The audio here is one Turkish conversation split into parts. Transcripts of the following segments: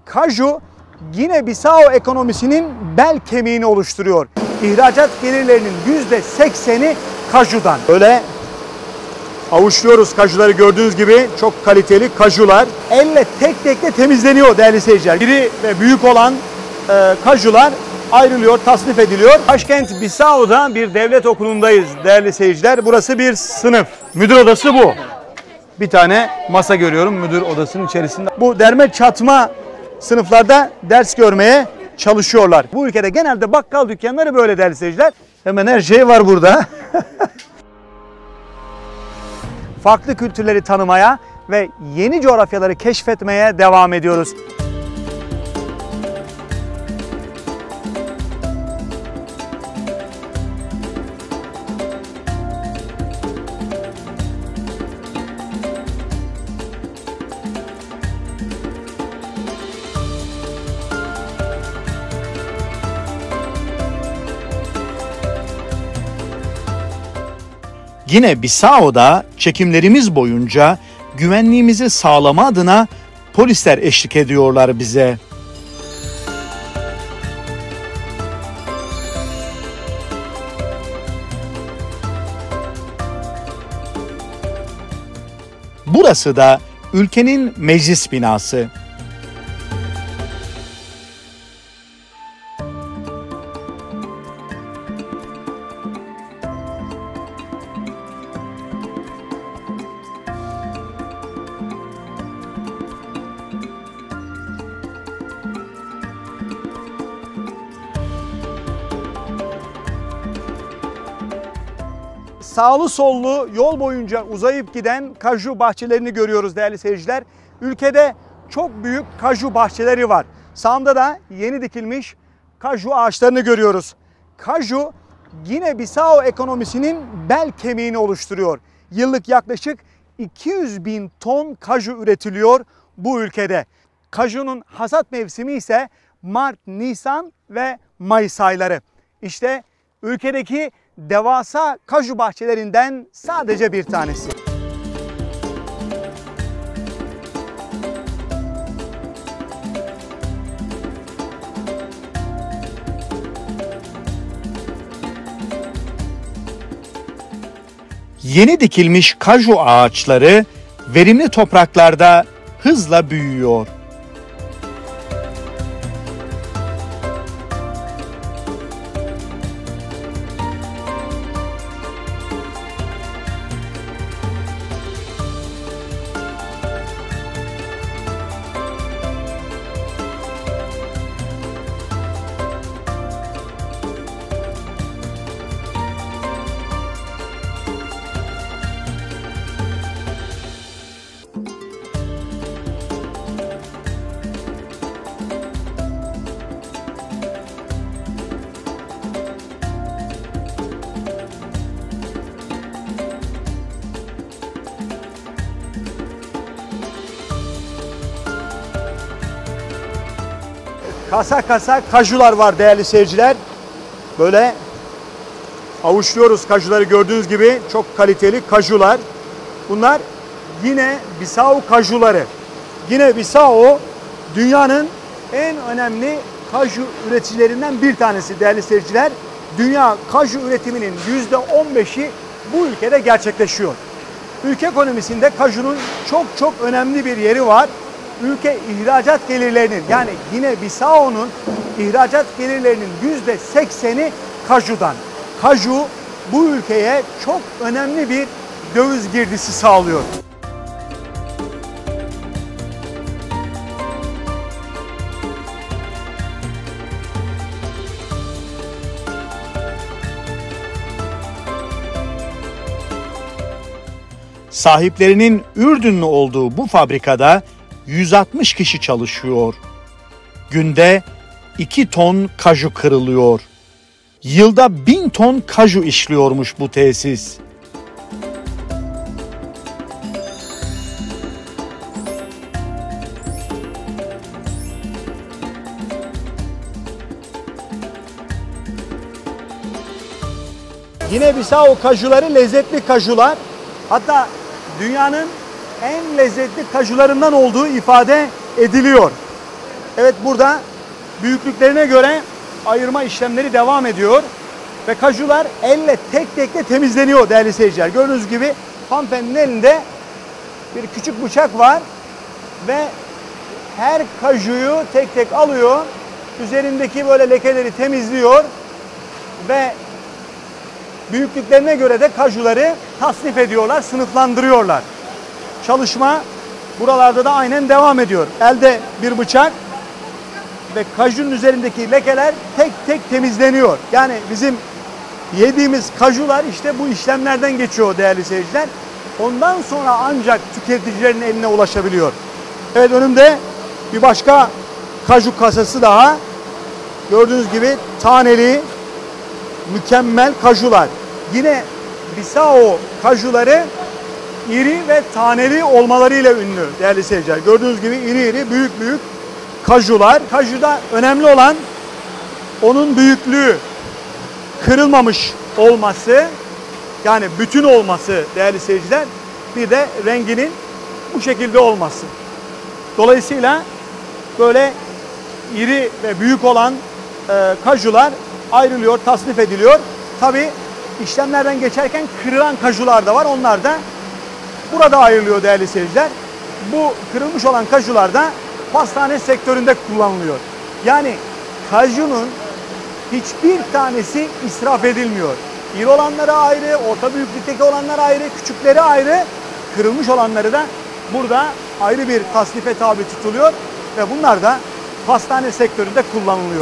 Kaju, Gine-Bisao ekonomisinin bel kemiğini oluşturuyor. İhracat gelirlerinin %80'i kajudan. Böyle avuçluyoruz kajuları, gördüğünüz gibi çok kaliteli kajular. Elle tek tek de temizleniyor değerli seyirciler. İri ve büyük olan kajular ayrılıyor, tasnif ediliyor. Başkent Bisao'da bir devlet okulundayız değerli seyirciler. Burası bir sınıf. Müdür odası bu. Bir tane masa görüyorum müdür odasının içerisinde. Bu derme çatma sınıflarda ders görmeye çalışıyorlar. Bu ülkede genelde bakkal dükkanları böyle değerli seyirciler. Hemen her şey var burada. Farklı kültürleri tanımaya ve yeni coğrafyaları keşfetmeye devam ediyoruz. Gine-Bisao'da çekimlerimiz boyunca güvenliğimizi sağlama adına polisler eşlik ediyorlar bize. Burası da ülkenin meclis binası. Sağlı sollu yol boyunca uzayıp giden kaju bahçelerini görüyoruz değerli seyirciler. Ülkede çok büyük kaju bahçeleri var. Sağımda da yeni dikilmiş kaju ağaçlarını görüyoruz. Kaju, Gine-Bisao ekonomisinin bel kemiğini oluşturuyor. Yıllık yaklaşık 200 bin ton kaju üretiliyor bu ülkede. Kajunun hasat mevsimi ise Mart, Nisan ve Mayıs ayları. İşte ülkedeki devasa kaju bahçelerinden sadece bir tanesi. Yeni dikilmiş kaju ağaçları verimli topraklarda hızla büyüyor. Kasa kasa kajular var değerli seyirciler. Böyle avuçluyoruz kajuları, gördüğünüz gibi çok kaliteli kajular. Bunlar Gine-Bisao kajuları. Gine-Bisao dünyanın en önemli kaju üreticilerinden bir tanesi değerli seyirciler. Dünya kaju üretiminin %15'i bu ülkede gerçekleşiyor. Ülke ekonomisinde kajunun çok önemli bir yeri var. Ülke ihracat gelirlerinin, yani Gine-Bisao'nun ihracat gelirlerinin %80'i kajudan. Kaju bu ülkeye çok önemli bir döviz girdisi sağlıyor. Sahiplerinin Ürdünlü olduğu bu fabrikada 160 kişi çalışıyor. Günde 2 ton kaju kırılıyor. Yılda 1000 ton kaju işliyormuş bu tesis. Gine-Bisao kajuları lezzetli kajular. Hatta dünyanın en lezzetli kajularından olduğu ifade ediliyor. Evet, burada büyüklüklerine göre ayırma işlemleri devam ediyor. Ve kajular elle tek tek de temizleniyor değerli seyirciler. Gördüğünüz gibi hanımefendinin elinde bir küçük bıçak var ve her kajuyu tek tek alıyor. Üzerindeki böyle lekeleri temizliyor ve büyüklüklerine göre de kajuları tasnif ediyorlar, sınıflandırıyorlar. Çalışma buralarda da aynen devam ediyor. Elde bir bıçak ve kajunun üzerindeki lekeler tek tek temizleniyor. Yani bizim yediğimiz kajular işte bu işlemlerden geçiyor değerli seyirciler. Ondan sonra ancak tüketicilerin eline ulaşabiliyor. Evet, önümde bir başka kaju kasası daha. Gördüğünüz gibi taneli mükemmel kajular. Yine Bissau kajuları iri ve taneli olmalarıyla ünlü değerli seyirciler. Gördüğünüz gibi iri iri büyük büyük kajular. Kajuda önemli olan onun büyüklüğü, kırılmamış olması, yani bütün olması değerli seyirciler. Bir de renginin bu şekilde olması. Dolayısıyla böyle iri ve büyük olan kajular ayrılıyor, tasnif ediliyor. Tabi işlemlerden geçerken kırılan kajular da var. Onlar da burada ayrılıyor değerli seyirciler. Bu kırılmış olan kajular da pastane sektöründe kullanılıyor. Yani kajunun hiçbir tanesi israf edilmiyor. İri olanları ayrı, orta büyüklükteki olanlar ayrı, küçükleri ayrı, kırılmış olanları da burada ayrı bir tasnife tabi tutuluyor ve bunlar da pastane sektöründe kullanılıyor.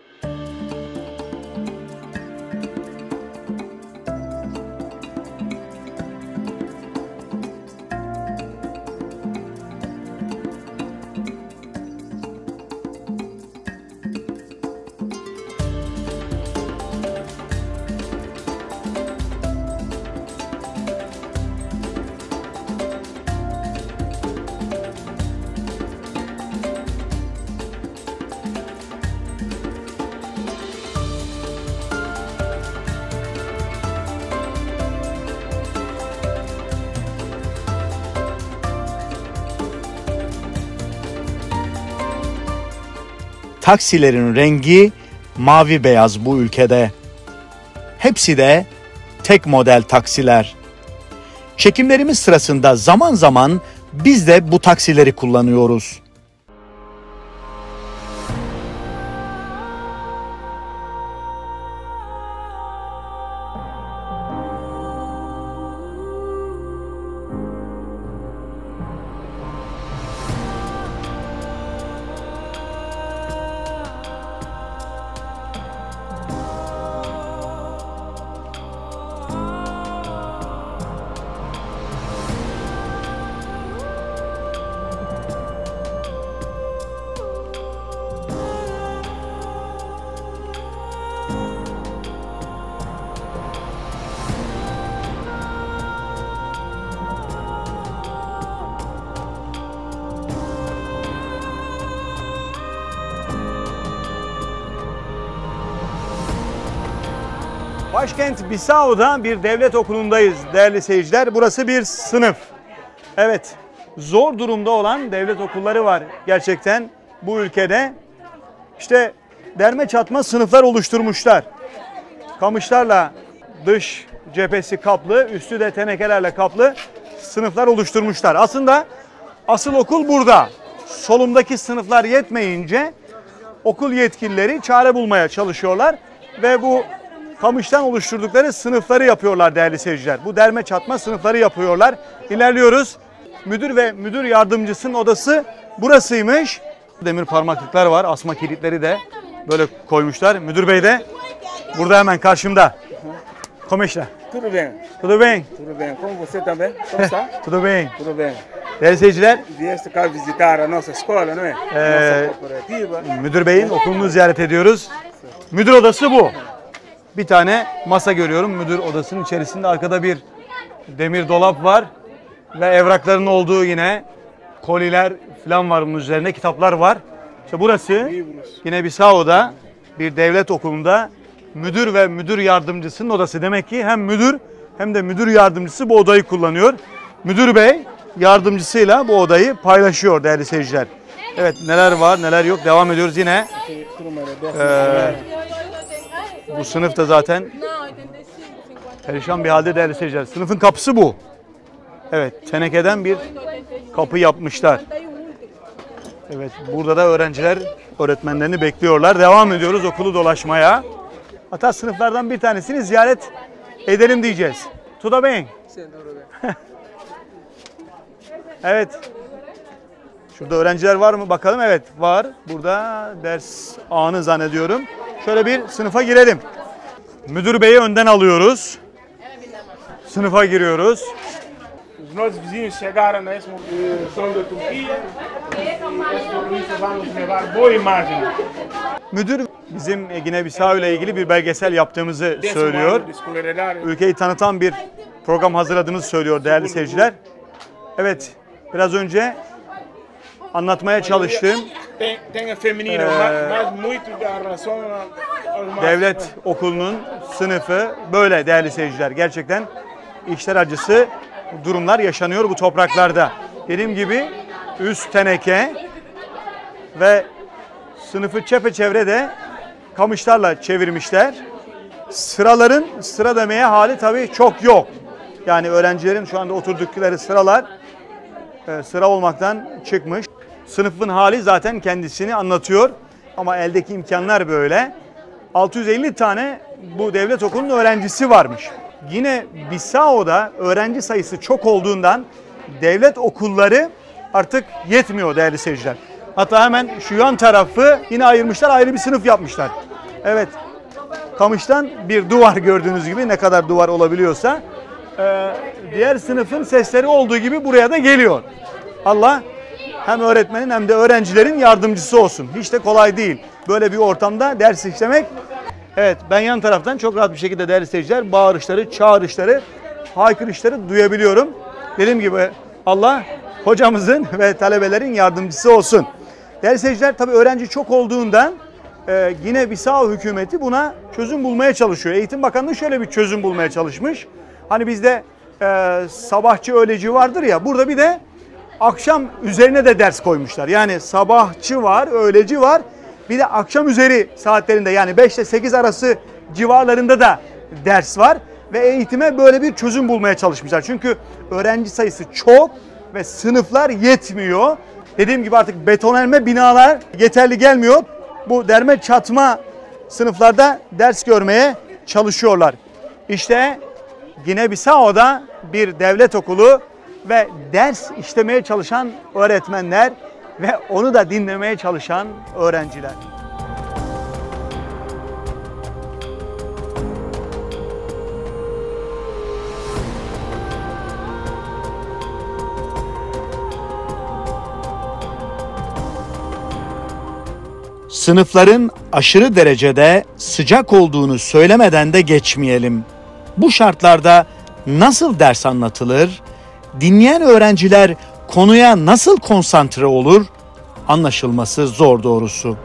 Taksilerin rengi mavi beyaz bu ülkede. Hepsi de tek model taksiler. Çekimlerimiz sırasında zaman zaman biz de bu taksileri kullanıyoruz. Başkent Bissau'da bir devlet okulundayız değerli seyirciler. Burası bir sınıf. Evet, zor durumda olan devlet okulları var gerçekten bu ülkede. İşte derme çatma sınıflar oluşturmuşlar. Kamışlarla dış cephesi kaplı, üstü de tenekelerle kaplı sınıflar oluşturmuşlar. Aslında asıl okul burada. Solumdaki sınıflar yetmeyince okul yetkilileri çare bulmaya çalışıyorlar ve bu kamıştan oluşturdukları sınıfları yapıyorlar değerli seyirciler. Bu derme çatma sınıfları yapıyorlar. İlerliyoruz. Müdür ve müdür yardımcısının odası burasıymış. Demir parmaklıklar var. Asma kilitleri de böyle koymuşlar. Müdür bey de burada hemen karşımda. Como está? Tudo bem. Tudo bem? Tudo bem. Como você também? Como está? Tudo bem. Tudo bem. Değerli seyirciler, Vieste cá visitar a nossa escola, não é? Nossa cooperativa. müdür beyin okulunu ziyaret ediyoruz. Müdür odası bu. Bir tane masa görüyorum. Müdür odasının içerisinde arkada bir demir dolap var. Ve evrakların olduğu yine koliler falan var bunun üzerinde. Kitaplar var. İşte burası yine Bissau'da bir devlet okulunda müdür ve müdür yardımcısının odası. Demek ki hem müdür hem de müdür yardımcısı bu odayı kullanıyor. Müdür bey yardımcısıyla bu odayı paylaşıyor değerli seyirciler. Evet, neler var neler yok, devam ediyoruz yine. Bu sınıf da zaten perişan bir halde değerli seyirciler. Sınıfın kapısı bu. Evet, tenekeden bir kapı yapmışlar. Evet, burada da öğrenciler öğretmenlerini bekliyorlar. Devam ediyoruz okulu dolaşmaya. Hatta sınıflardan bir tanesini ziyaret edelim diyeceğiz. Tudo bem? Evet. Şurada öğrenciler var mı bakalım? Evet, var. Burada ders anı zannediyorum. Şöyle bir sınıfa girelim. Müdür beyi önden alıyoruz. Sınıfa giriyoruz. Os nossos vizinhos chegaram nesse som da Turquia. Esses turistas vão nos levar boa imagem. Müdür bizim Gine-Bissau ile ilgili bir belgesel yaptığımızı söylüyor. De escolaridade. Ülkeyi tanıtan bir program hazırladığımızı söylüyor değerli seyirciler. Evet, biraz önce anlatmaya çalıştığım Tem a feminina, mas muito da relação aos mais. devlet okulunun sınıfı böyle değerli seyirciler. Gerçekten içler acısı durumlar yaşanıyor bu topraklarda. Dediğim gibi üst teneke ve sınıfı çepeçevre de kamışlarla çevirmişler. Sıraların sıra demeye hali tabii çok yok. Yani öğrencilerin şu anda oturdukları sıralar sıra olmaktan çıkmış. Sınıfın hali zaten kendisini anlatıyor ama eldeki imkanlar böyle. 650 tane bu devlet okulunun öğrencisi varmış. Yine Bissau'da öğrenci sayısı çok olduğundan devlet okulları artık yetmiyor değerli seyirciler. Hatta hemen şu yan tarafı yine ayırmışlar, ayrı bir sınıf yapmışlar. Evet, kamıştan bir duvar gördüğünüz gibi, ne kadar duvar olabiliyorsa diğer sınıfın sesleri olduğu gibi buraya da geliyor. Allah hem öğretmenin hem de öğrencilerin yardımcısı olsun. Hiç de kolay değil böyle bir ortamda ders işlemek. Evet, ben yan taraftan çok rahat bir şekilde değerli seyirciler bağırışları, çağrışları, haykırışları duyabiliyorum. Dediğim gibi Allah hocamızın ve talebelerin yardımcısı olsun. Değerli seyirciler, tabii öğrenci çok olduğundan Gine-Bissau hükümeti buna çözüm bulmaya çalışıyor. Eğitim Bakanlığı şöyle bir çözüm bulmaya çalışmış. Hani bizde sabahçı öğleci vardır ya, burada bir de akşam üzerine de ders koymuşlar. Yani sabahçı var, öğleci var. Bir de akşam üzeri saatlerinde, yani 5 ile 8 arası civarlarında da ders var. Ve eğitime böyle bir çözüm bulmaya çalışmışlar. Çünkü öğrenci sayısı çok ve sınıflar yetmiyor. Dediğim gibi artık betonarme binalar yeterli gelmiyor. Bu derme çatma sınıflarda ders görmeye çalışıyorlar. İşte Gine-Bissau'da bir devlet okulu ve ders işlemeye çalışan öğretmenler ve onu da dinlemeye çalışan öğrenciler. Sınıfların aşırı derecede sıcak olduğunu söylemeden de geçmeyelim. Bu şartlarda nasıl ders anlatılır? Dinleyen öğrenciler konuya nasıl konsantre olur? Anlaşılması zor doğrusu.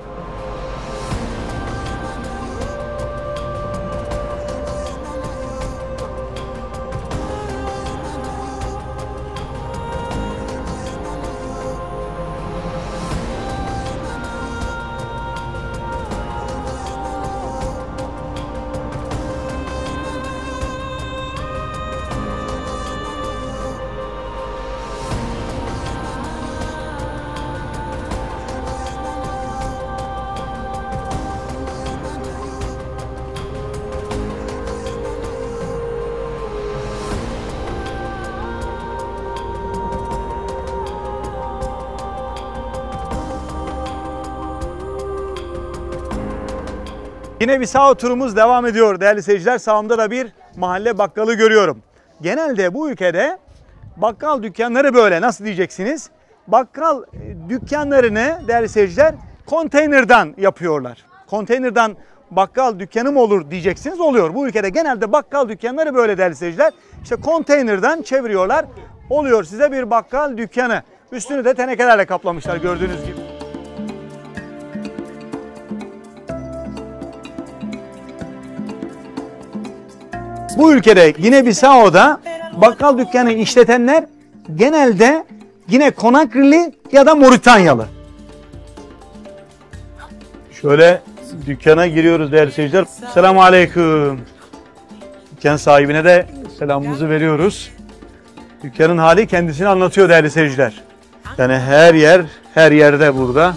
Gine-Bissau turumuz devam ediyor değerli seyirciler. Sağımda da bir mahalle bakkalı görüyorum. Genelde bu ülkede bakkal dükkanları böyle, nasıl diyeceksiniz? Bakkal dükkanlarını değerli seyirciler konteynerden yapıyorlar. Konteynerden bakkal dükkanı mı olur diyeceksiniz, oluyor. Bu ülkede genelde bakkal dükkanları böyle değerli seyirciler. İşte konteynerden çeviriyorlar. Oluyor size bir bakkal dükkanı. Üstünü de tenekelerle kaplamışlar gördüğünüz gibi. Bu ülkede Gine-Bissau'da bakkal dükkanı işletenler genelde Gine Konakrili ya da Moritanyalı. Şöyle dükkana giriyoruz değerli seyirciler. Selamun Aleyküm. Dükkan sahibine de selamımızı veriyoruz. Dükkanın hali kendisini anlatıyor değerli seyirciler. Yani her yerde burada.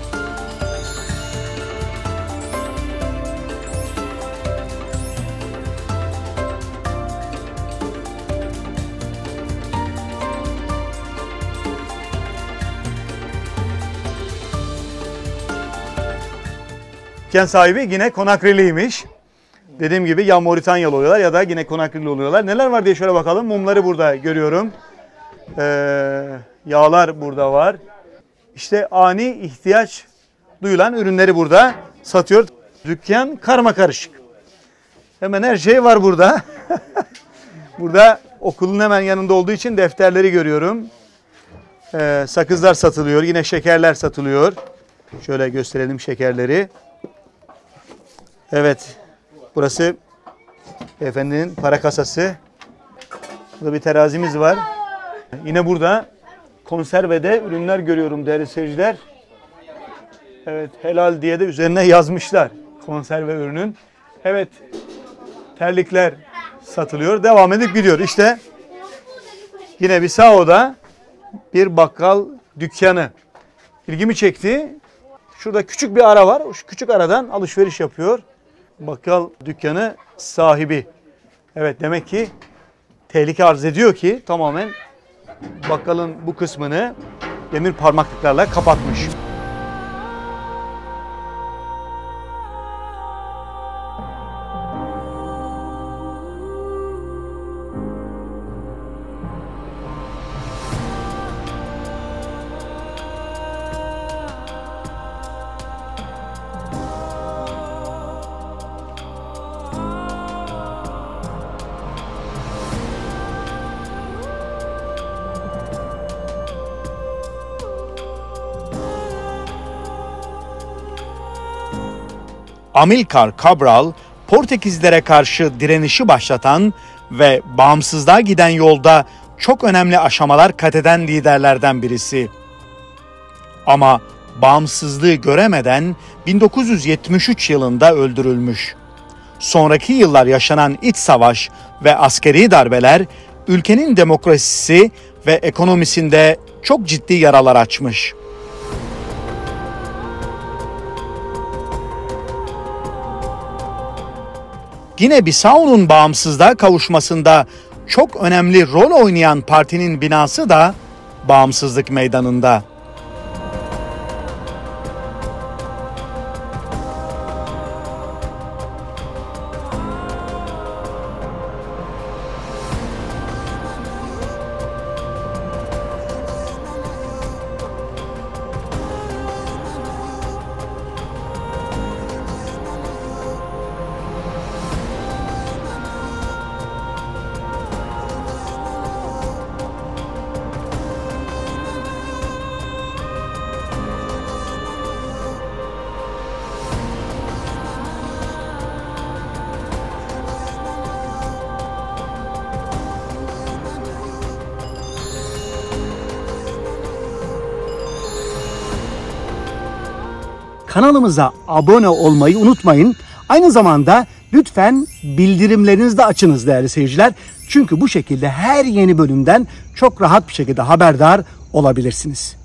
Dükkan sahibi yine Konakrili'ymiş. Dediğim gibi ya Moritanyalı oluyorlar ya da yine Konakrili oluyorlar. Neler var diye şöyle bakalım. Mumları burada görüyorum. Yağlar burada var. İşte ani ihtiyaç duyulan ürünleri burada satıyor. Dükkan karmakarışık. Hemen her şey var burada. Burada okulun hemen yanında olduğu için defterleri görüyorum. Sakızlar satılıyor. Yine şekerler satılıyor. Şöyle gösterelim şekerleri. Evet. Burası efendinin para kasası. Burada bir terazimiz var. Yine burada konservede ürünler görüyorum değerli seyirciler. Evet, helal diye de üzerine yazmışlar konserve ürünün. Evet, terlikler satılıyor. Devam edip gidiyor. İşte yine Bissao'da bir bakkal dükkanı. İlgimi çekti. Şurada küçük bir ara var. Şu küçük aradan alışveriş yapıyor. Bakkal dükkanı sahibi. Evet, demek ki tehlike arz ediyor ki tamamen bakkalın bu kısmını demir parmaklıklarla kapatmış. Amilcar Cabral, Portekizlere karşı direnişi başlatan ve bağımsızlığa giden yolda çok önemli aşamalar kat eden liderlerden birisi. Ama bağımsızlığı göremeden 1973 yılında öldürülmüş. Sonraki yıllar yaşanan iç savaş ve askeri darbeler ülkenin demokrasisi ve ekonomisinde çok ciddi yaralar açmış. Gine-Bissau'nun bağımsızlığa kavuşmasında çok önemli rol oynayan partinin binası da Bağımsızlık Meydanı'nda. Kanalımıza abone olmayı unutmayın. Aynı zamanda lütfen bildirimlerinizi de açınız değerli seyirciler. Çünkü bu şekilde her yeni bölümden çok rahat bir şekilde haberdar olabilirsiniz.